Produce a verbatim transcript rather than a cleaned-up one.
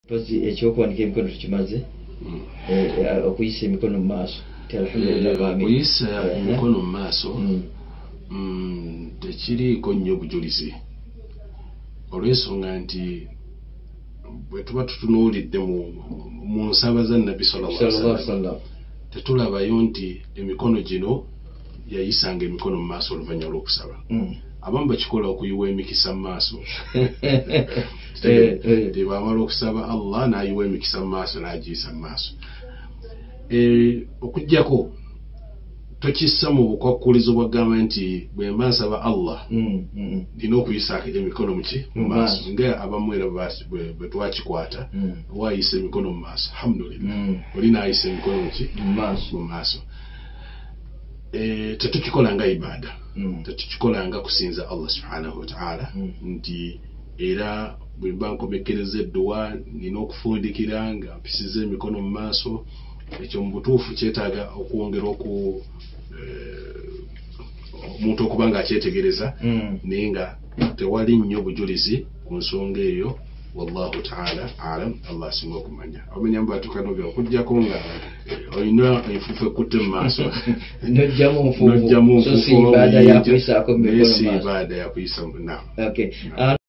Tozi ekyokuwanika emikono tukimaze okuyisa emikono mu maaso okuyisa emikono mu maaso tekiriiko nnyo bujulizi olw'ensonga nti bwe tuba tutunuulidde mu nsaba za Nabbi sallallahu alaihi wasallam tetulabayo nti emikono gino yayisanga emikono mu maaso oluvannyuma lw'okusaba. Abamu bakikola okuyiwa emikisa mu maaso tebamala okusaba Allah n'ayiwa emikisa mu maaso n'agiyisa mu maaso. Okuggyako tokissa mu bukwakkulizo bwagamba nti bwe mba nsaba Allah nina okuyisa emikono muki mu maaso nga abamu era bwe twakikwata waayisa emikono mu maaso alhamdulillah oli n'ayisa emikono muki mu maaso. Tetukikola nga ibaada tetukikola nga kusinza Allah subhanahu wa ta'ala nti era bwe mba nkomekkereza edduwa nina okufundikira nga mpisiza emikono mu maaso. Ekyo mu butuufu kyetaaga okwongera oku omuntu okuba nga akyetegereza naye nga tewali nnyo bujulizi ku nsonga eyo. Wallahu ta'ala alam. Allah asinga okumanya. Omenya mbatukano bya okujjako nga olina enfuufu ekutte mu maaso nojjamu nfuufu so si ibaada ya kuyisa ko mikono mu maaso. Si ibaada ya kuyisa. Naam. Okay.